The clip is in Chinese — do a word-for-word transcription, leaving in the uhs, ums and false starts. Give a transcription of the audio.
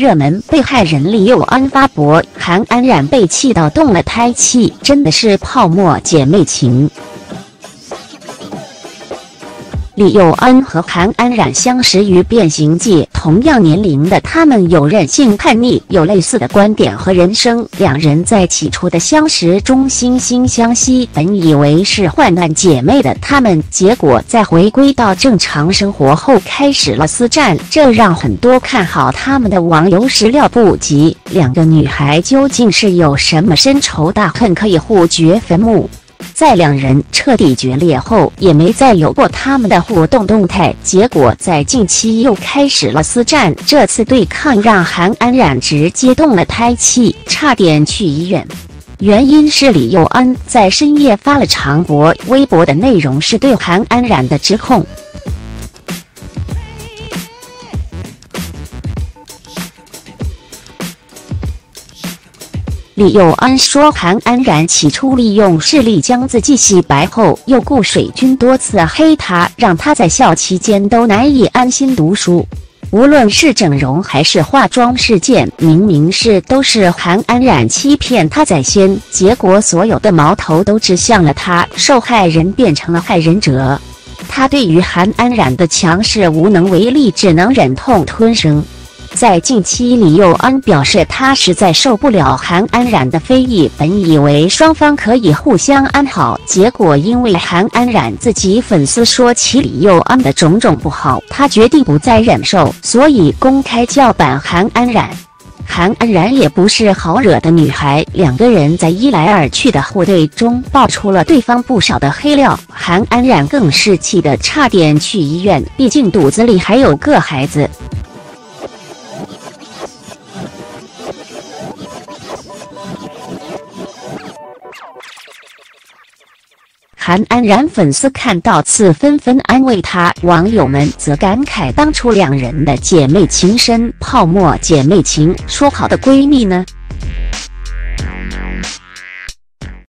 热门被害人李幼安发博，韩安冉被气到动了胎气，真的是泡沫姐妹情。李幼安和韩安冉相识于变形记，同样年龄的他们有任性叛逆，有类似的观点和人生。两人在起初的相识中惺惺相惜，本以为是患难姐妹的他们，结果在回归到正常生活后开始了私战，这让很多看好他们的网友始料不及。两个女孩究竟是有什么深仇大恨可以互掘坟墓？在两人彻底决裂后，也没再有过他们的互动动态。结果在近期又开始了私战，这次对抗让韩安冉直接动了胎气，差点去医院。原因是李幼安在深夜发了长博，微博的内容是对韩安冉的指控。李幼安说，韩安冉起初利用势力将自己洗白后，又雇水军多次黑他，让他在校期间都难以安心读书。无论是整容还是化妆事件，明明是都是韩安冉欺骗他在先，结果所有的矛头都指向了他，受害人变成了害人者。他对于韩安冉的强势无能为力，只能忍痛吞声。在近期，李幼安表示他实在受不了韩安冉的非议，本以为双方可以互相安好，结果因为韩安冉自己粉丝说起李幼安的种种不好，他决定不再忍受，所以公开叫板韩安冉。韩安冉也不是好惹的女孩，两个人在一来二去的互怼中爆出了对方不少的黑料，韩安冉更是气得差点去医院，毕竟肚子里还有个孩子。韩安冉粉丝看到此纷纷安慰她，网友们则感慨当初两人的姐妹情深，泡沫姐妹情，说好的闺蜜呢？